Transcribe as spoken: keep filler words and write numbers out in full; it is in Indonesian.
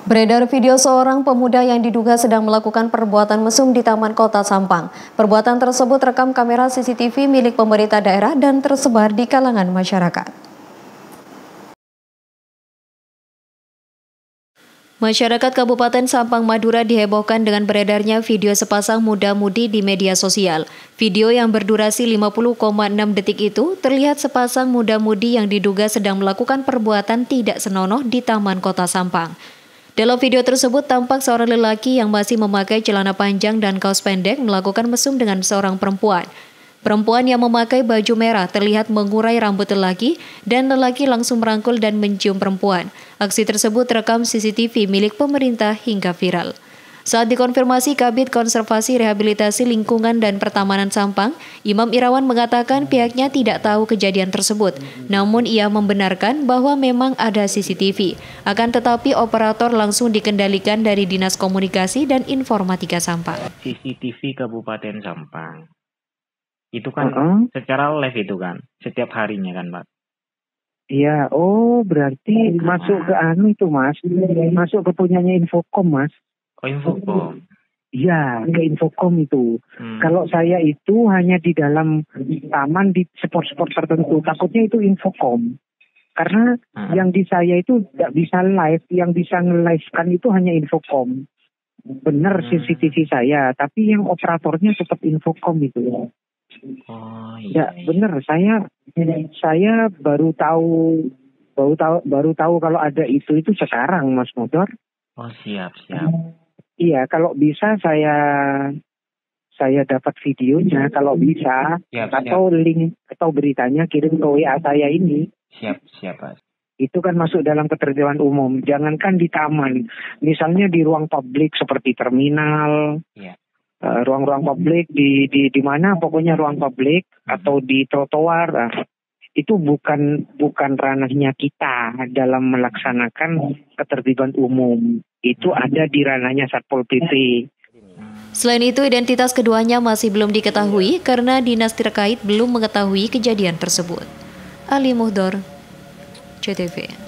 Beredar video seorang pemuda yang diduga sedang melakukan perbuatan mesum di Taman Kota Sampang. Perbuatan tersebut rekam kamera C C T V milik pemerintah daerah dan tersebar di kalangan masyarakat. Masyarakat Kabupaten Sampang Madura dihebohkan dengan beredarnya video sepasang muda-mudi di media sosial. Video yang berdurasi lima puluh koma enam detik itu terlihat sepasang muda-mudi yang diduga sedang melakukan perbuatan tidak senonoh di Taman Kota Sampang. Dalam video tersebut tampak seorang lelaki yang masih memakai celana panjang dan kaos pendek melakukan mesum dengan seorang perempuan. Perempuan yang memakai baju merah terlihat mengurai rambut lelaki dan lelaki langsung merangkul dan mencium perempuan. Aksi tersebut terekam C C T V milik pemerintah hingga viral. Saat dikonfirmasi Kabid Konservasi Rehabilitasi Lingkungan dan Pertamanan Sampang, Imam Irawan mengatakan pihaknya tidak tahu kejadian tersebut. Namun ia membenarkan bahwa memang ada C C T V. Akan tetapi operator langsung dikendalikan dari Dinas Komunikasi dan Informatika Sampang. C C T V Kabupaten Sampang. Itu kan uh-uh. secara live itu kan, setiap harinya kan, Pak? Iya, oh berarti oh, masuk ke anu itu, Mas. Masuk ke punyanya Infocom, Mas. Oh, Infocom. Iya, ke Infocom itu. Hmm. Kalau saya itu hanya di dalam taman di spot-spot tertentu. Takutnya itu Infocom. Karena hmm. yang di saya itu tidak bisa live. Yang bisa nge-live-kan itu hanya Infocom. Benar hmm. C C T V saya. Tapi yang operatornya tetap Infocom itu. Oh iya. Ya, iya. benar. Saya saya baru tahu baru tahu baru tahu kalau ada itu itu sekarang, Mas Motor. Oh, siap, siap. Iya, kalau bisa saya saya dapat videonya kalau bisa siap, atau siap. link atau beritanya kirim ke W A saya ini. Siap, siap, Pak. Itu kan masuk dalam ketertiban umum. Jangankan di taman, misalnya di ruang publik seperti terminal. Iya. Uh, ruang-ruang publik di di di mana pokoknya ruang publik hmm. atau di trotoar uh, itu bukan bukan ranahnya kita dalam melaksanakan ketertiban umum. Itu ada di ranahnya Satpol P P. Selain itu, identitas keduanya masih belum diketahui karena dinas terkait belum mengetahui kejadian tersebut. Ali Muhdor, C T V.